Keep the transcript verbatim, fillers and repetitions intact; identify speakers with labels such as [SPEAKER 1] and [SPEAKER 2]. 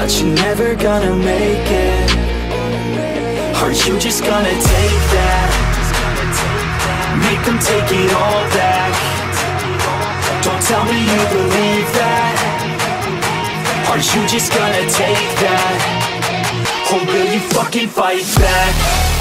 [SPEAKER 1] but you're never gonna make it. Are you just gonna take that? Make them take it all back. Don't tell me you believe that. Are you just gonna take that? Or will you fucking fight back?